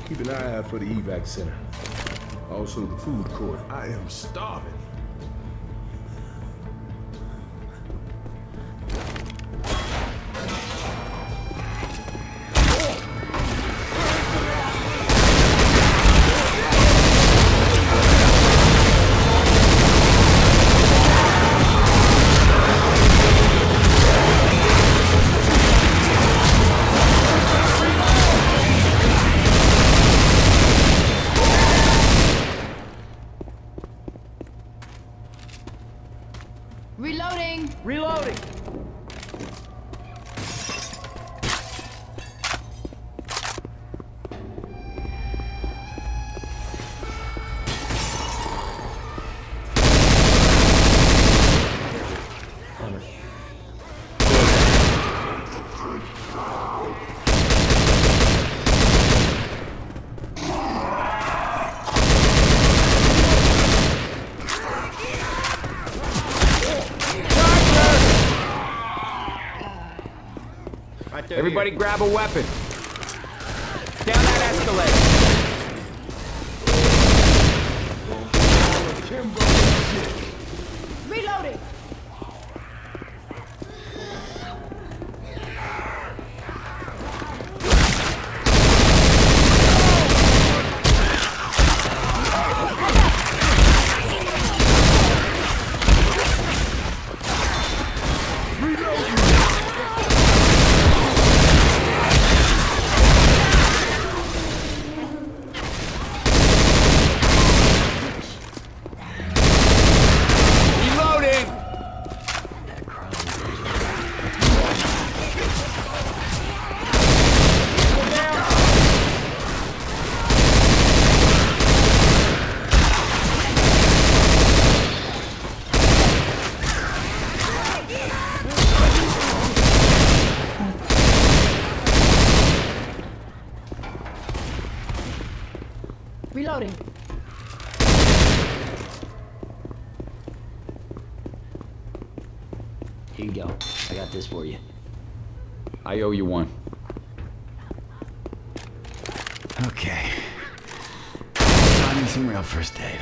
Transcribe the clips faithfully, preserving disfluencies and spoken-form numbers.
Keep an eye out for the evac center. Also the food court. I am starving. Reloading! Reloading! Everybody grab a weapon. Down that escalator. Reloading! Reloading. Here you go. I got this for you. I owe you one. Okay. I need some real first aid.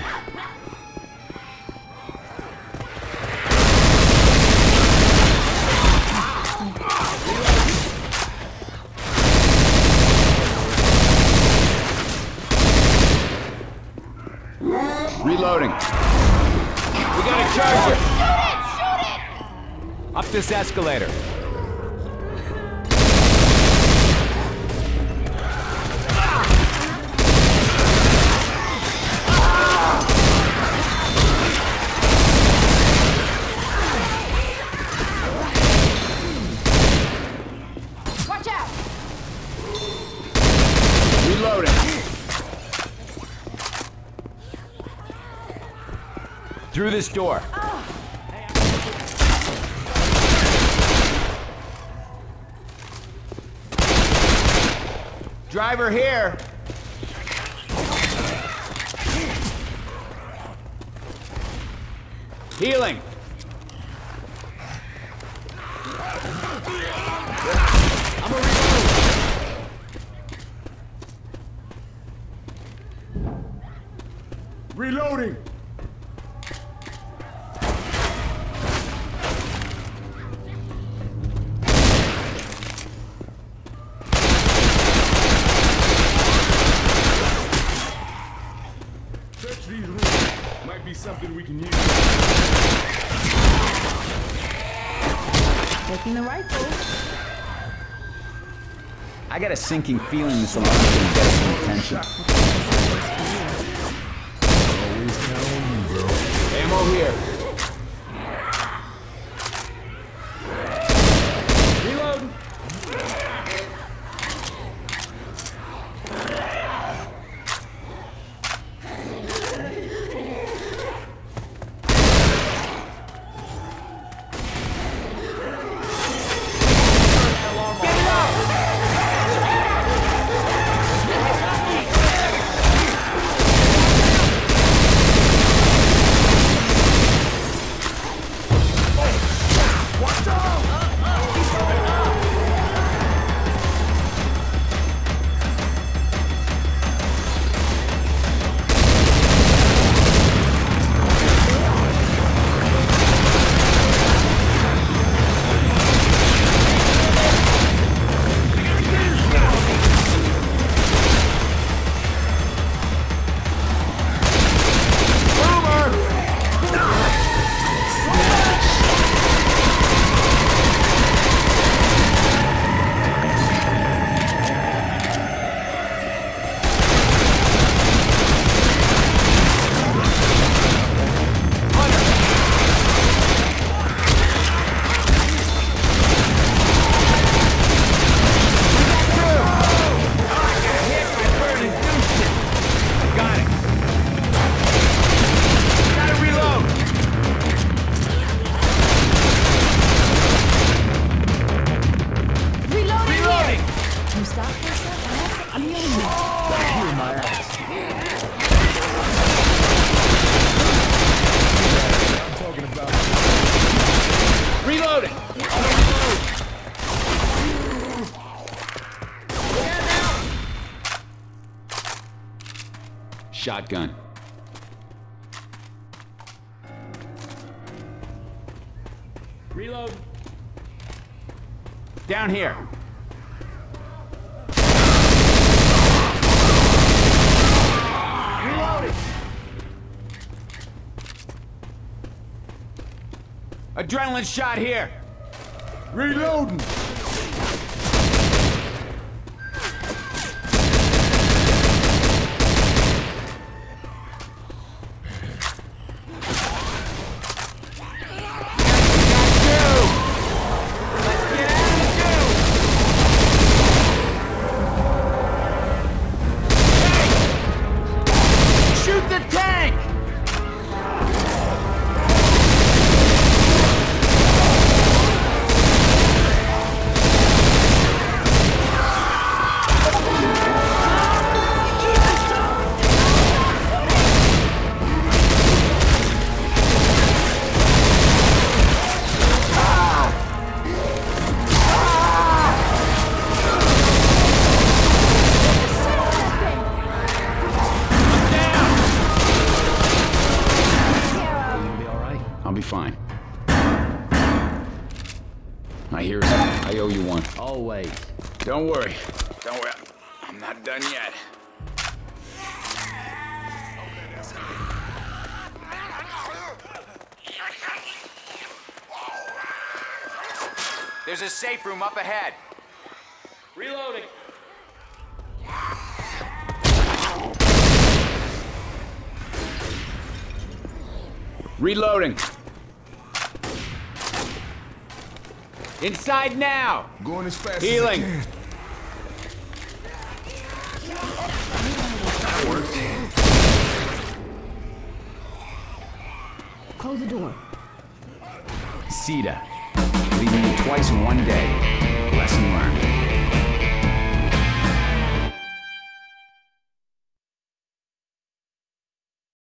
Reloading. We got a charger. Shoot it! Shoot it! Up this escalator. Watch out! Reloading. Through this door. Driver here. Healing. I'm a reload. Reloading! Search these rooms. Might be something we can use. Taking the rifle. I got a sinking feeling this alarm's gonna get some attention. Always count on you, bro. Ammo here. Reload. Reloading! Shotgun. Reload. Down here. Reloading. Adrenaline shot here. Reloading! Shoot the tank! I'll be fine. I hear something. I owe you one. Always. Don't worry. Don't worry. I'm not done yet. There's a safe room up ahead. Reloading. Reloading. Inside now. Going as fast Healing. as I can. That worked. Close the door. C E D A. Leaving you twice in one day. Lesson learned.